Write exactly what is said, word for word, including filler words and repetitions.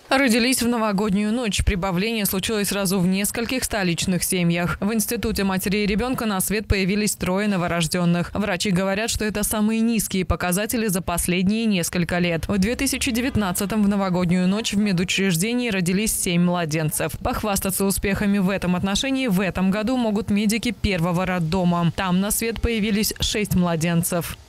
Родились в новогоднюю ночь. Прибавление случилось сразу в нескольких столичных семьях. В Институте матери и ребенка на свет появились трое новорожденных. Врачи говорят, что это самые низкие показатели за последние несколько лет. В две тысячи девятнадцатом в новогоднюю ночь в медучреждении родились семь младенцев. Похвастаться успехами в этом отношении в этом году могут медики первого роддома. Там на свет появились шесть младенцев.